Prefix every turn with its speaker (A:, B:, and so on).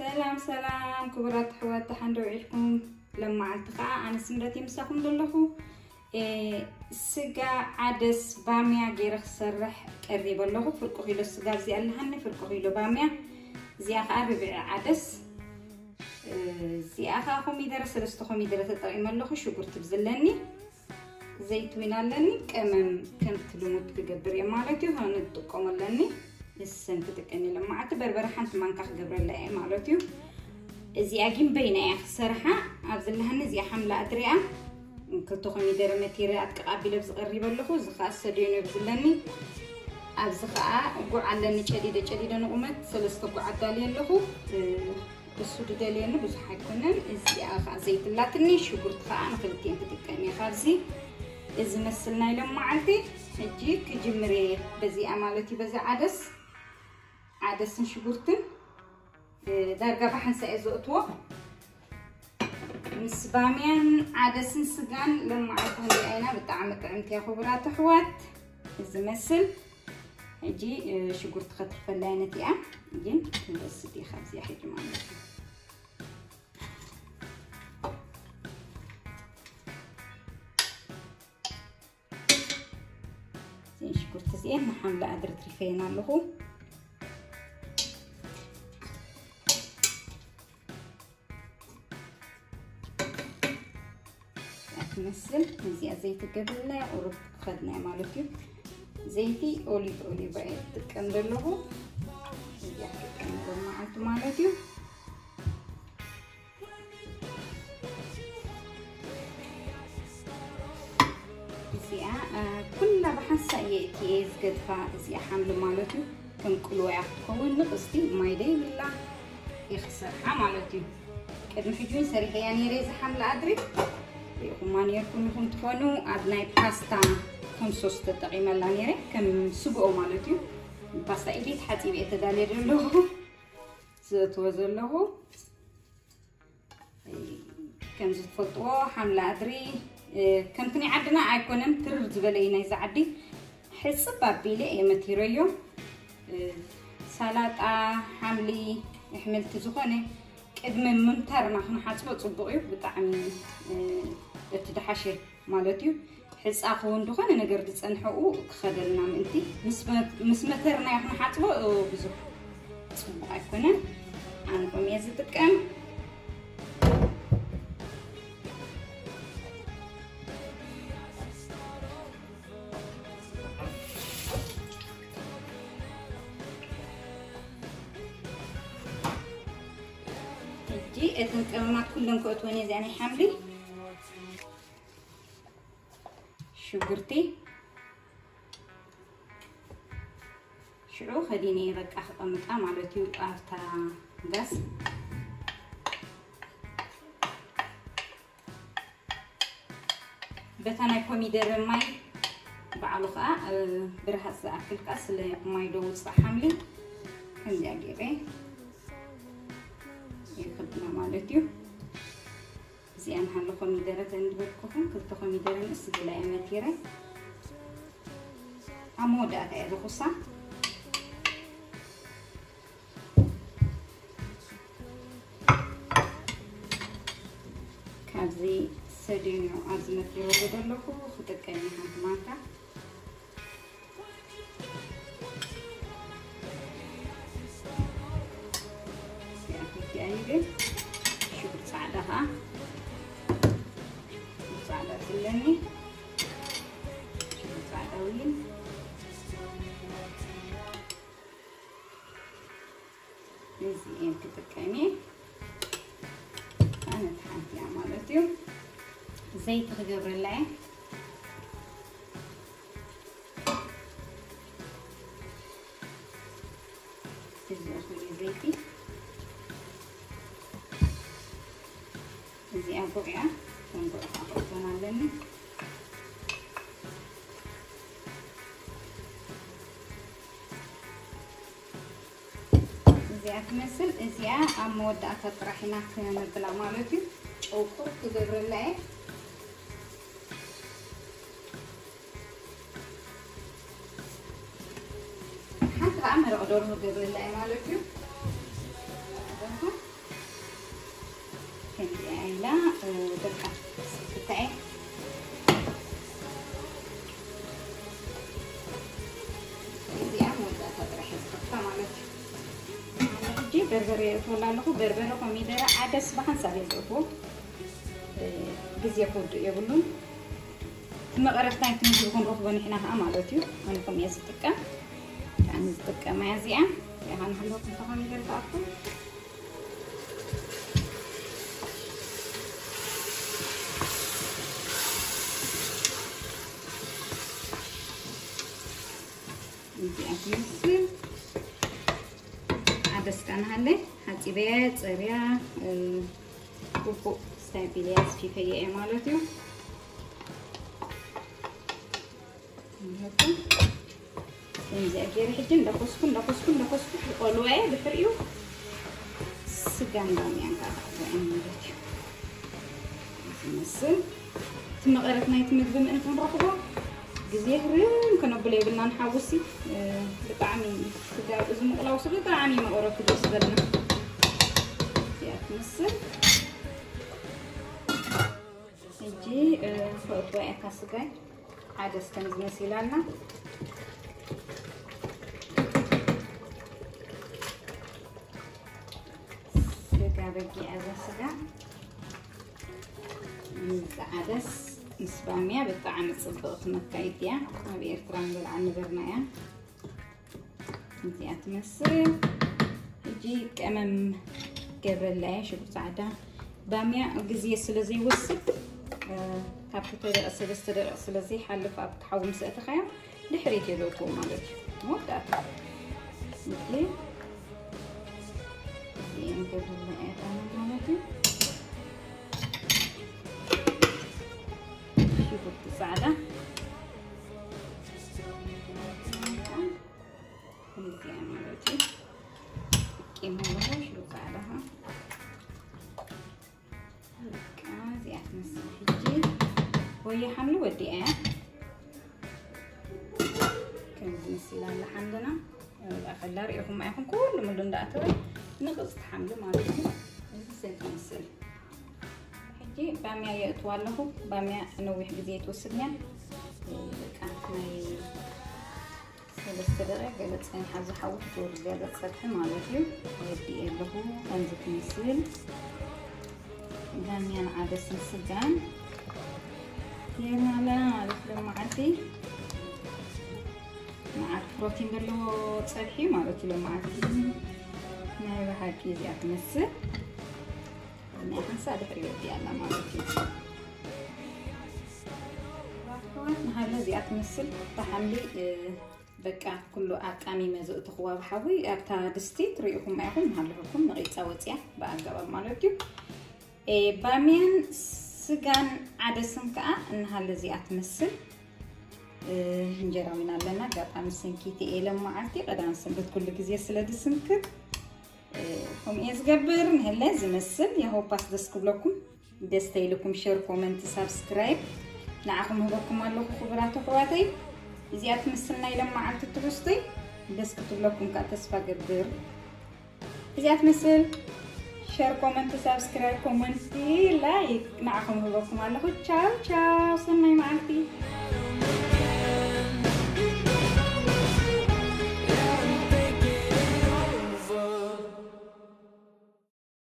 A: سلام سلام كبرات حوات تحندو عيشكم لما عالتقاء أنا سمرتي مساكم دلخو السجا عدس بامية غير خسرح قريب اللهو فرقو خيلو السجا زي اللهن فرقو خيلو بامية زي أخا ربع عدس زي أخا خميدرة سلستو خميدرة تطعيم اللهو شكر تبزلني زيتون لني كمان كنت لمود تقبري مالتي هون الدقوم لني السن تتكني لما اعتبر برحان تمانكخ قبر لأي مالتي زي أجيم بينا صراحة أبزلهن زي حملة أدريا كنتو خميدرة متيرة أتقابل بز قريبا لخو زخاء السديون يبزلني أبزخاء وقع لني جديدة نقومت سلسة قع داليا لخو السود داليا نبز حيكونن زي أخا زيت اللاتني شكرت خاء نخلتين تتكني خارزي إذا مثلنا لما عندي هجي كجمري بزي أمالتي بزي عدس شجرتن درجة بحنسة إزوتوا نسبامين عدس سجان لما عرفهم لأينا بتعمل طعمتي خبرات حوات إذا مثل هجي شجرت خطر فلانتي هجي بس دي خبزي حجي مالتي زين شكرت زين محملة قدرت ريفينا له مثل زي زيت قبلنا ورب خدنا مالتي زيتي أوليف بعيد تكمل له زي كمل مالتي كلها بحسها يأتي قدفة زي حمل مالتي كم كل واحد كون نقصتي ما يدي بالله يخسرها مالتي كده محجون سريع يعني ريز حمل أدري وما نيركم يكون تفونوا عدنا باستا كم صوص تقيمة لانيري كم سبقوا مالتي باستا إليت حتى بيت دالير له زيت وزن له كم زيت فطوة حمل أدري كم تني عدنا أيكونم ترد زبالينا إذا عدي حس بابيلي ماتيريو سلطة حملي حملت زخونة قدم ممترنا خنا حاسبه صبغي بطعمي اتدحشي مالتي حس اخون دخانه ነገር ድጸንحو ክኸደልና ምንቲ ምስ መተርና ይኹን ሓጥቦ ብዙ ጽቡቕ አይኮነን አንቆም የዝጥቀም إذن كمان كلهم كأتوني زاني حملي شجرتي شعو خديني رك أخذ مطعم على تيوب أفتا غاز بتانا كوميدر ماي بعلقة برهس أكل كاس اللي ماي دوت صح حملي كم دقيقة يخدنا مالتيو زي أنا هلا خميدرة عندكم كنت خميدرة نسجل أماتيرة عمودة هذا خصة كابزي سدينو عزمتي وبدلكو خدكني هاد ماتا أيوة شوف تساعدها تساعدها كلني شوف تساعدها وين زين تتكلمي أنا تحنتي عملتي زيت غير اللعين زيتي زي أبوعة تنقل أخذنا لنا زي أتمثل زي أمود أتطرحنا في نبلا مالتي أو كرت قبر الله حتى أمر أدور قبر الله مالتي عيلا دقة بتاعي زي أمودة تدرح الخطة مالتي جي بربري ولا له بربري كميدرا عدس بحن ساليزوتو جزية فود يقولون ثم قرأتنا يتنجيكم رفضوني حنا ها مالتي هنكم يزتكا يعني زتكا ما يزيع يعني هنحلوكم طبعا يقدر تأكل نجي أكمل عدس كان هلا هاتي بيت صريع كوكو ستابيلياس في فيا مالتيو نحطه نزي أجير حجن دقسكم قلوة بفريو سجان داميان كذا مالتيو نسمسل ثم قرأتنا يتمد من أنتم رقبة جزيه رم كنا بلي بلنا نحوسي بطعمي كده إذا مقلاو سبي طعمي ما قرأت كده سدلنا يتمسل نجي فوق وعي كاسقاي عدس كنز مسيلالنا سقا بقي عدس عدس نسبامية بالطعم تصبغت مكايديا ما بيرتران بالعن برنايا انتي اتمسل يجي كمم قبل لا شو بتعدا بامية جزية سلزي وسط كابتو درقس بستدرقس سلزي حلف اب تحوم سأتخيا لحريتي لوتو مالتي موقعت مثلي زين قبل لا انا مالتي شوفوا سعادة نزي عملتي كيما هو شو سعادها هكا زي أتمسح حجي وهي حمل ودي كم نسيلان لحمدنا خلى رأيكم معكم كل مدن داتري نقص حمل مالتي سنتمسل بامية يأتواله بامية نوح بزيت وسدنيا كانت سلسلة قالت سين حاجة حاول تور زيادة سطح مالتي ودي له أنزل مثل بامية عدس السجان يلا لا لما عدي مع البروتين قالوا تصحي مالتي لما عدي ما يبقى كيزي أتمسك أنا حنساعد حريتي على مالتي هذا زي أتمثل تحملي بقى كله أقامي مزق تخوا بحوي أبتا دستي تريكم معكم هلكم نقيت سوتيا بقى قبل مالتي بامين سجان عدسن كأ إن هذا زي أتمثل نجربنا لنا قطع مسنكيتي إلى معتي قد أنسبت كل جزية سلاد سنكر هم يزجبر نهلا لازم السل يهو باس دسك لكم دستي لكم شير كومنت سبسكرايب نعكم هبكم الله خبرات اخواتي زيادة مسلنا لما عملت التوستي دسك لكم كاتسفا قدر زيادة مسل شير كومنت سبسكرايب كومنتي لايك نعكم هبكم الله تشاو تشاو سناي معكي